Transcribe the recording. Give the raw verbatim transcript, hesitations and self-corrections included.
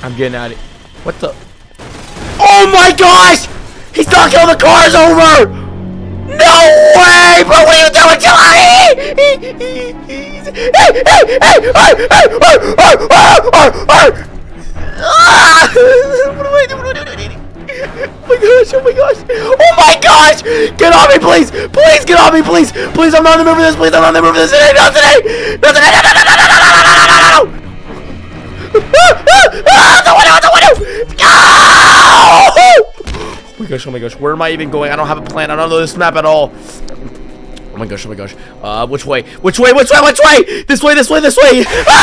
I'm getting out of here. What the? Oh my gosh! He's knocking all the cars over! No way! Bro, what are you doing, Jelly? Hey, hey, hey, hey, hey, hey, what do I do? What do I do? Oh my gosh, oh my gosh. Oh my gosh! Get on me, please! Please get on me, please! Please, I'm not in the mood for this, please, I'm not in the mood for this today, not today! Not today, no, no, no, no, no, no, no, no, no, no, no! Ah, ah, ah, the window, the window! No! Oh my gosh, oh my gosh, where am I even going? I don't have a plan, I don't know this map at all. Oh my gosh, oh my gosh. Uh, which way? Which way, which way, which way? This way, this way, this way! Ah!